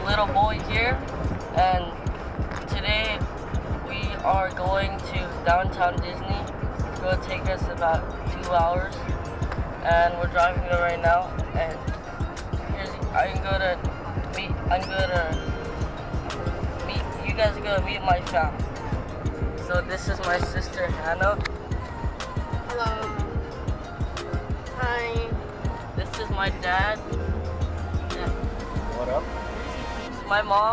little boy here, and today we are going to downtown Disney. It's going to take us about 2 hours, and we're driving there right now. And you guys are gonna meet my fam. So this is my sister Hannah. Hello. Hi. This is my dad. What up? This is my mom.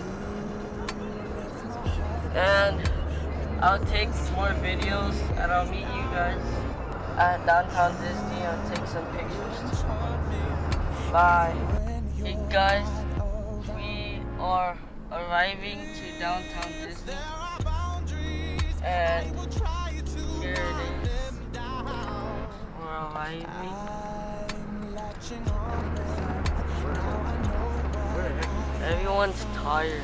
And I'll take more videos and I'll meet you guys at downtown Disney. I'll take some pictures. Bye. Hey guys, we are arriving to downtown Disney. And here it is. We're arriving. Everyone's tired.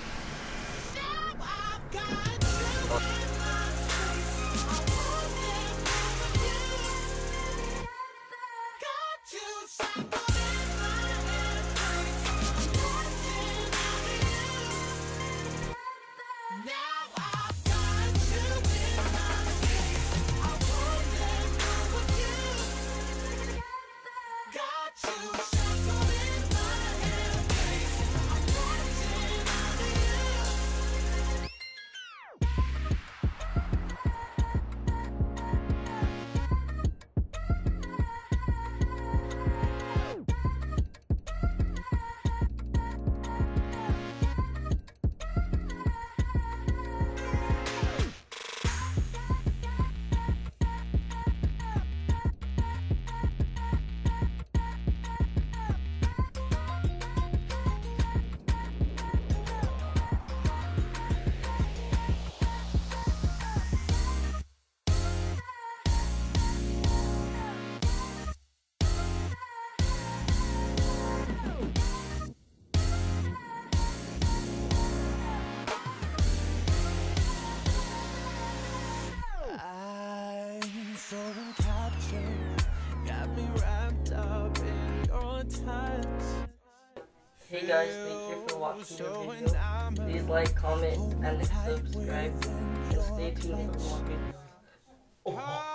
Hey guys, thank you for watching the video. Please like, comment, and subscribe. And stay tuned for more videos.